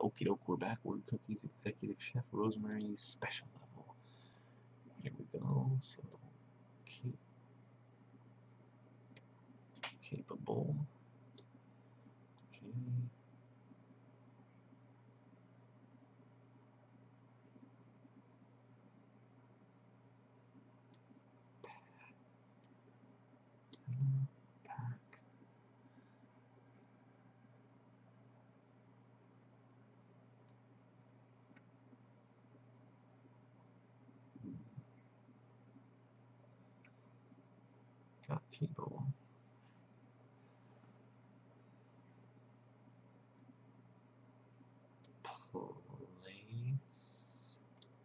Okie doke, we're back. Word Cookies Executive Chef Rosemary's special level. Here we go. So, capable. Okay. Pack. Got capable. Place.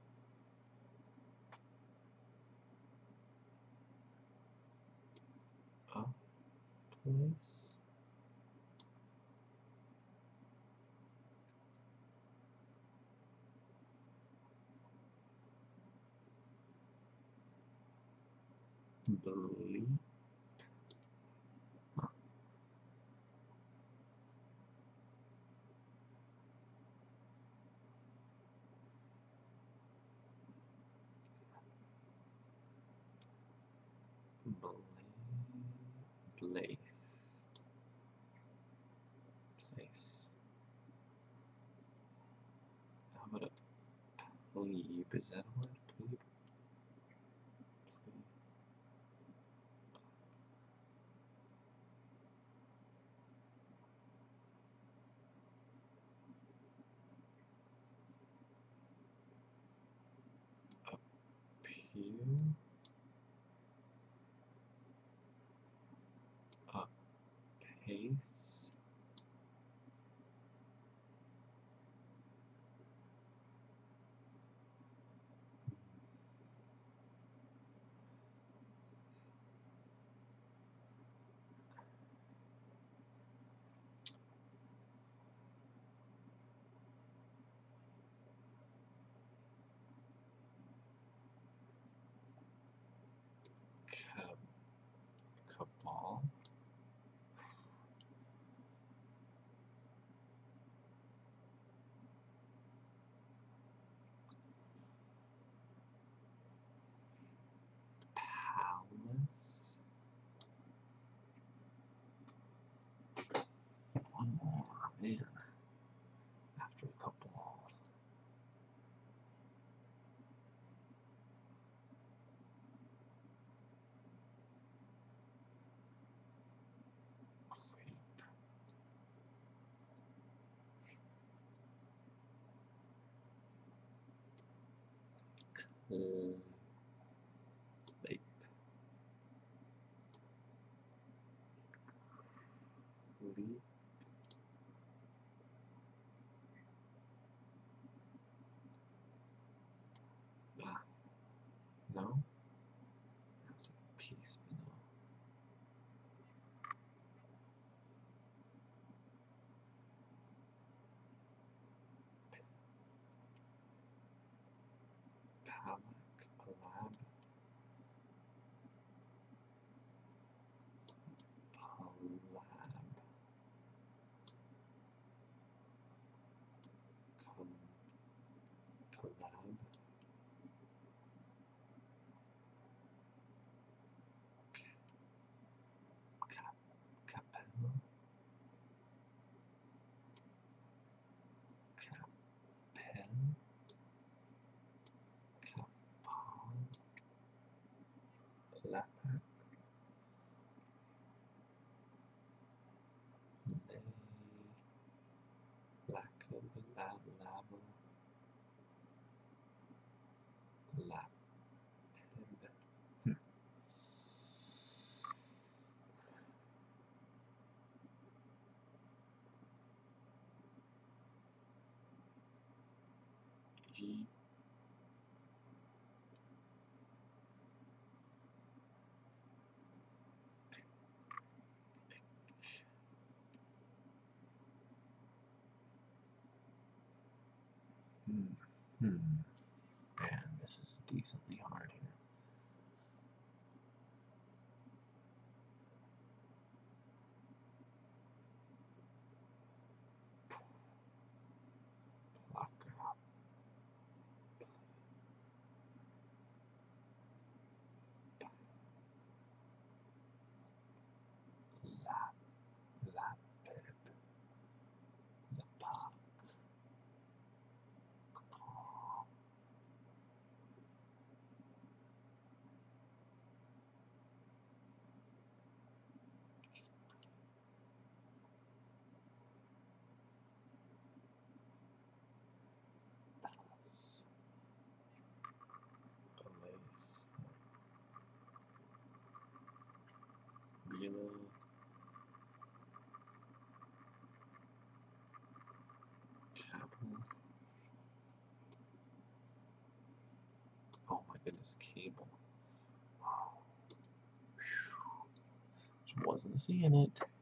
A place. Believe. Place. Place. How about a plebe? Is that a word? Plebe? Plebe. Appear. A pace. Cabal. Palace. One more, man. After a couple. Leap. Leap. Ah, no? That's a piece, but no. Palak. Palab. Palab. Collab. Capella. Capel. Capal. Lapac. Lay. Lacab. Lab. Labo. Lapid. E. Man, this is decently hard here. formula. Capital. Oh my goodness, cable. Wow. Just wasn't seeing it.